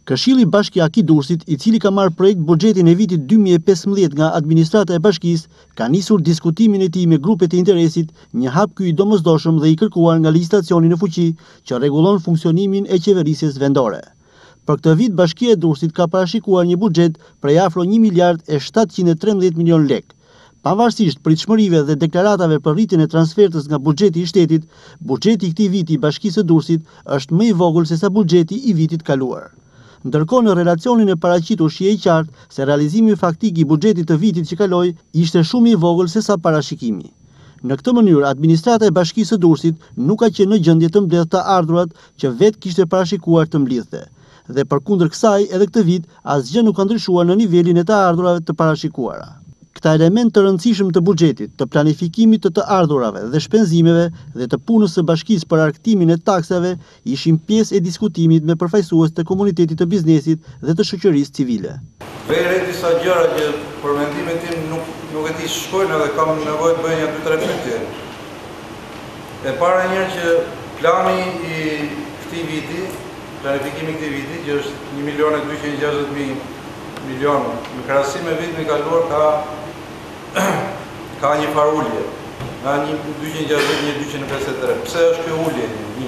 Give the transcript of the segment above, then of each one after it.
Këshilli Bashkiak i Durrësit, i cili ka marrë projekt buxhetin e vitit 2015 nga administrata e bashkisë, ka nisur diskutimin e tij me grupet e interesit, një hap ky i domosdoshëm dhe i kërkuar nga legjislacioni në fuqi që rregullon funksionimin e qeverisjes vendore. Për këtë vit, Bashkia e Durrësit ka parashikuar një buxhet prej afro 1 miliard e 713 milion lekë. Pavarësisht pritshmërive dhe deklaratave për rritjen e transfertës nga buxheti i shtetit, buxheti i këtij viti i Bashkisë së Durrësit është më i vogël se sa buxheti i vitit kaluar. Ndërkohë në relacionin e paraqitur shihej qartë se realizimi faktik i buxhetit të vitit që kaloi ishte shumë i vogël se sa parashikimi. Në këtë mënyrë, administrata e Bashkisë së Durrësit nuk ka qenë në gjendje të mbledhë të ardhurat që vetë kishte parashikuar të mbledhte. Dhe përkundër kësaj, edhe këtë vit asgjë nuk ka ndryshuar në nivelin e të ardhurave të parashikuara. Këta element të rëndësishëm të buxhetit, të planifikimit të ardhurave dhe shpenzimeve dhe të punës së bashkisë për argëtimin e taksave ishin pjesë e diskutimit me përfaqësues të komunitetit të biznesit dhe të shoqërisë civile. Vere disa gjëra që për mendimin tim nuk e di shkojnë edhe kam nevojë të bëj një 2-3 pyetje. E para njëherë që plani i këtij viti, planifikimi i këtij viti që është 1.260.000 milion, në krahasim me vitin e kaluar ka një farë ulje, nga 260-253. Pse është kjo ulje?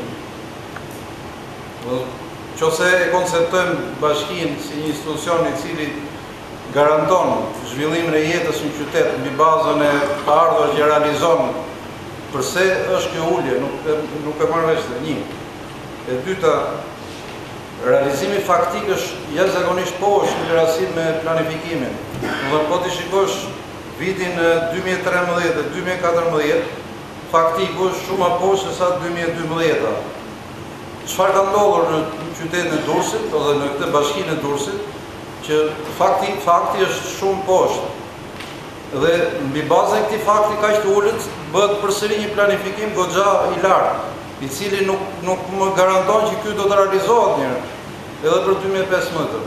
Nëse e konceptojmë bashkinë si një institucion i cili garanton zhvillimin e jetës në qytet mbi bazën e të ardhurave që realizon, përse është kjo ulje? Nuk e marr vesh një. E dyta, realizimi faktik është jashtëzakonisht poshtë në krahasim me planifikimin. Do po ti shikosh vitin 2013 dhe 2014, faktiku është shumë më poshtë se sa 2012. Çfarë ka ndodhur në qytetin e Durrësit ose në këtë bashkinë e Durrësit, që fakti është shumë poshtë. Dhe mbi bazën e këtij fakti kaq të ulët bëhet përsëri një planifikim goxha i lartë, i cili nuk më garanton që ky do të realizohet njëherë, edhe për 2015.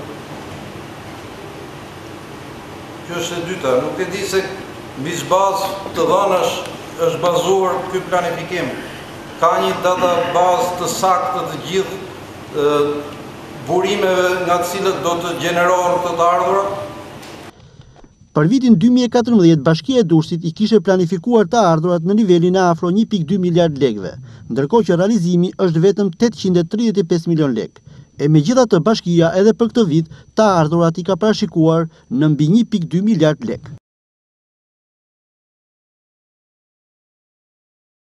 Kjo është e dyta, nuk e di se mbi ç'bazë të dhënash është bazuar ky planifikim. Ka një databazë të saktë të gjithë burimeve nga të cilët do të gjenerohen të ardhurat? Për vitin 2014, Bashkia e Durrësit i kishte planifikuar të ardhurat në nivelin e afro 1.2 miliard lekëve, ndërkohë që realizimi është vetëm 835 milion lekë. E megjithatë, bashkia edhe për këtë vit të ardhurat i ka parashikuar në mbi 1.2 miliard lekë.